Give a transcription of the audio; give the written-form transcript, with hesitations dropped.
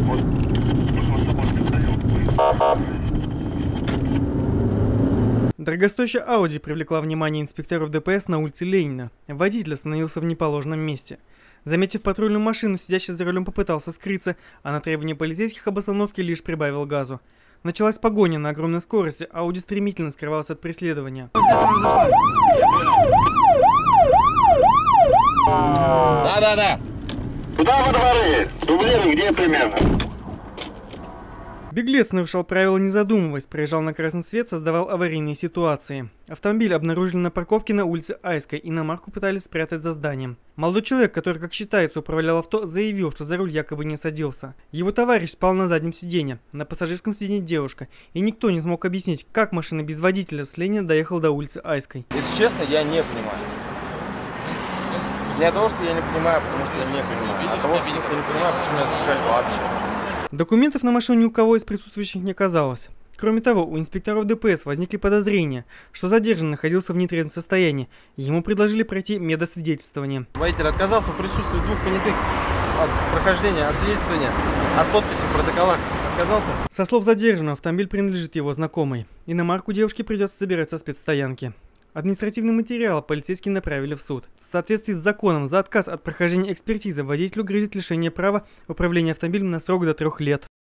Дорогостоящая Audi привлекла внимание инспекторов ДПС на улице Ленина. Водитель остановился в неположенном месте. Заметив патрульную машину, сидящий за рулем попытался скрыться, а на требование полицейских об остановке лишь прибавил газу. Началась погоня на огромной скорости, Audi стремительно скрывался от преследования. Да. Куда во дворы? Дублин где примерно? Беглец нарушал правила, не задумываясь, проезжал на красный свет, создавал аварийные ситуации. Автомобиль обнаружили на парковке на улице Айской, иномарку пытались спрятать за зданием. Молодой человек, который, как считается, управлял авто, заявил, что за руль якобы не садился. Его товарищ спал на заднем сиденье, на пассажирском сиденье девушка, и никто не смог объяснить, как машина без водителя с Ленина доехала до улицы Айской. Если честно, я не понимаю. Не от того, что я не понимаю, потому что я не понимаю, а от того, что я не понимаю, почему меня задержали вообще. Документов на машину ни у кого из присутствующих не оказалось. Кроме того, у инспекторов ДПС возникли подозрения, что задержанный находился в нетрезвом состоянии, и ему предложили пройти медосвидетельствование. Водитель отказался в присутствии двух понятых от прохождения освидетельствования, от подписи в протоколах. Отказался? Со слов задержанного, автомобиль принадлежит его знакомой. Иномарку девушке придется собирать со спецстоянки. Административный материал полицейские направили в суд. В соответствии с законом, за отказ от прохождения экспертизы водителю грозит лишение права управления автомобилем на срок до 3 лет.